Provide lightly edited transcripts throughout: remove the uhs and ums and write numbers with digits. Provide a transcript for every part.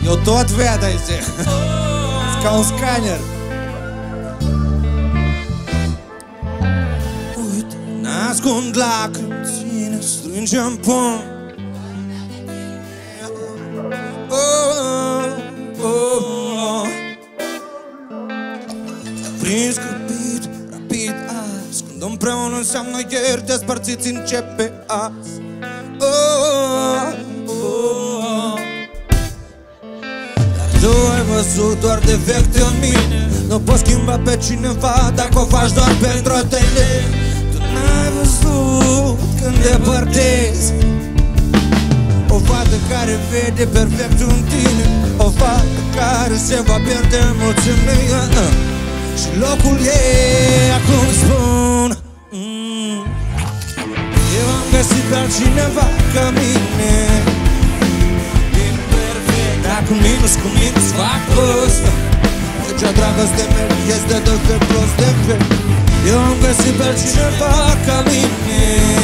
Eu tot ved aici. Ca un scanner. Uite, n-ascund lacrimi, ține, strângem pumn. Prins grăbit, rapid azi, când împreună înseamnă ieri, despărțiți începe azi. Dar tu ai văzut doar defecte în mine. Nu poți schimba pe cineva dacă o faci doar pentru tine. Tu n-ai văzut când depărtezi o fată care vede perfect în tine, o fată care se va pierde în mulțimea. Și locul ei acum spun eu am găsit pe altcineva ca mine. Imperfect, dar cu minus fac plus. Legea dragostei mele este defect plus defect. Eu am găsit pe altcineva ca mine.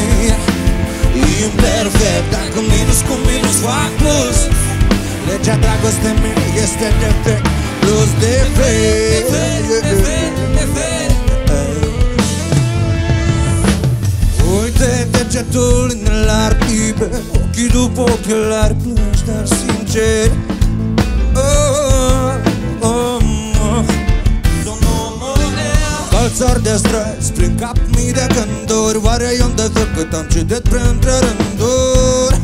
Imperfect, dar cu minus fac plus. Legea dragostei mele este defect plus defect. Uite degetul în larg liber, ochii după ochelari plângi, dar sinceri. Calțari de străzi, prin cap mii de gânduri. Oare e un defect cât am citit printre rânduri?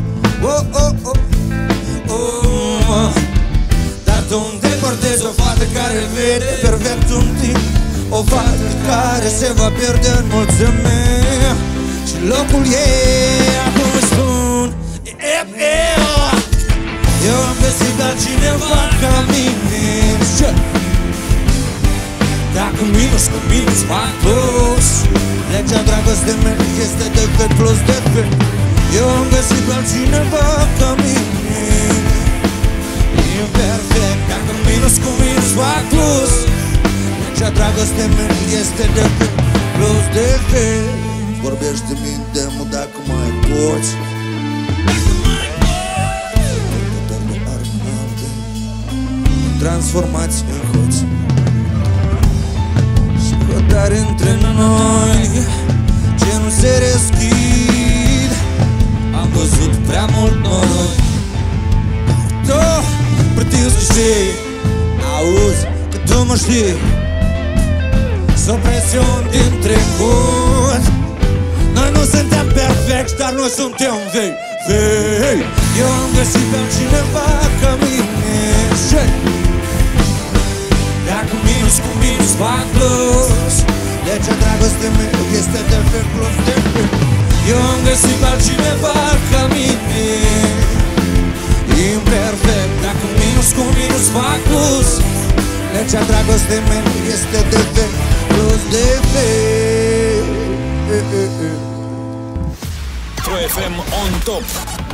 Dar tu îndepărtezi o fată care vede perfect în tine, o fată care se va pierde în mulțime. Și locul ei acum spun eu am găsit pe altcineva ca mine. Dacă minus fac plus. Legea dragostei mele este defect plus defect. Eu am găsit pe altcineva ca mine. Imperfect, dacă minus fac plus. Legea dragostei mele este defect plus defect. Vorbești de mine, demo, dacă mai poți. Transformați în hoți. Și hotare între noi ce nu se reschid. Am văzut prea mult noroi. Dar tu pretinzi că știi, auzi că tu mă știi. Sunt presiuni din trecut. Noi nu suntem perfecti, dar noi suntem vei. Eu am găsit pe altcineva ca mine. Dacă minus fac plus. Legea dragostei mele este defect plus defect. Eu am găsit pe altcineva ca mine. Imperfect, dacă minus fac plus. Legea dragostei mele este defect plus defect. Pro FM on top.